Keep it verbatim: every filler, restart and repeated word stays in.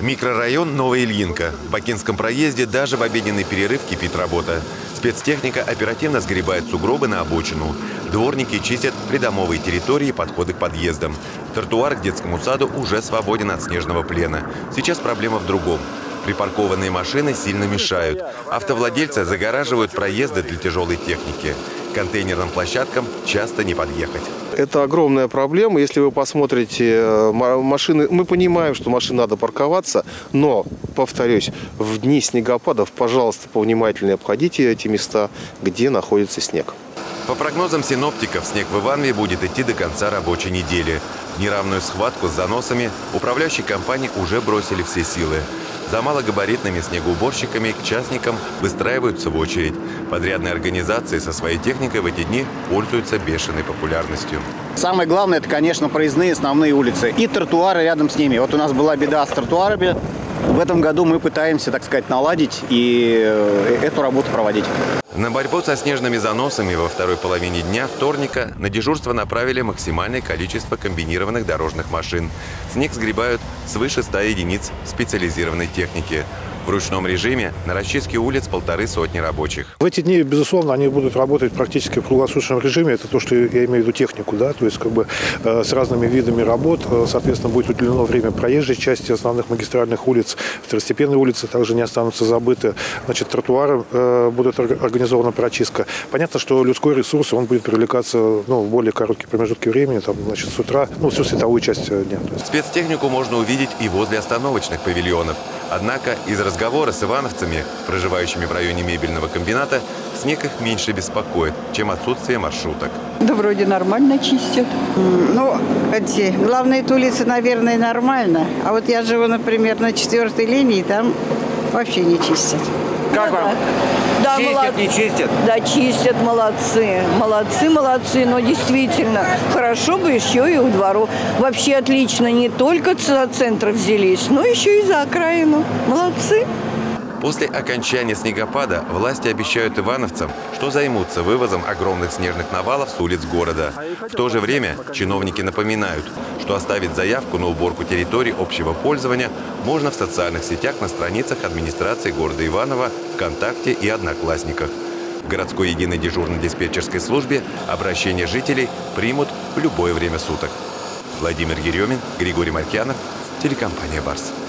Микрорайон Новая Ильинка. В Бакинском проезде даже в обеденный перерыв кипит работа. Спецтехника оперативно сгребает сугробы на обочину. Дворники чистят придомовые территории и подходы к подъездам. Тротуар к детскому саду уже свободен от снежного плена. Сейчас проблема в другом. Припаркованные машины сильно мешают. Автовладельцы загораживают проезды для тяжелой техники. К контейнерным площадкам часто не подъехать. Это огромная проблема. Если вы посмотрите машины, мы понимаем, что машин надо парковаться, но, повторюсь, в дни снегопадов, пожалуйста, повнимательнее обходите эти места, где находится снег. По прогнозам синоптиков, снег в Иванове будет идти до конца рабочей недели. В неравную схватку с заносами управляющие компании уже бросили все силы. За малогабаритными снегоуборщиками к частникам выстраиваются в очередь. Подрядные организации со своей техникой в эти дни пользуются бешеной популярностью. Самое главное, это, конечно, проездные основные улицы и тротуары рядом с ними. Вот у нас была беда с тротуарами. В этом году мы пытаемся, так сказать, наладить и эту работу проводить. На борьбу со снежными заносами во второй половине дня вторника на дежурство направили максимальное количество комбинированных дорожных машин. Снег сгребают свыше ста единиц специализированной техники. В ручном режиме на расчистке улиц полторы сотни рабочих. В эти дни, безусловно, они будут работать практически в круглосуточном режиме. Это то, что я имею в виду технику, да, то есть как бы э, с разными видами работ. Соответственно, будет уделено время проезжей части основных магистральных улиц. Второстепенные улицы также не останутся забыты. Значит, тротуары э, будут организована прочистка. Понятно, что людской ресурс, он будет привлекаться, ну, в более короткие промежутки времени, там, значит, с утра, ну, всю световую часть дня. Спецтехнику можно увидеть и возле остановочных павильонов. Однако из разговора с ивановцами, проживающими в районе мебельного комбината, снег их меньше беспокоит, чем отсутствие маршруток. Да вроде нормально чистят. Ну, эти главные улицы, наверное, нормально. А вот я живу, например, на четвертой линии, там вообще не чистят. Как да, вам? Да, Чистят, молод... не чистят? Да, чистят, молодцы. Молодцы, молодцы, но действительно, хорошо бы еще и у двору. Вообще отлично, не только за центр взялись, но еще и за окраину. Молодцы. После окончания снегопада власти обещают ивановцам, что займутся вывозом огромных снежных навалов с улиц города. В то же время чиновники напоминают, что оставить заявку на уборку территорий общего пользования можно в социальных сетях на страницах администрации города Иваново, ВКонтакте и Одноклассниках. В городской единой дежурно-диспетчерской службе обращения жителей примут в любое время суток. Владимир Еремин, Григорий Маркянов, телекомпания «Барс».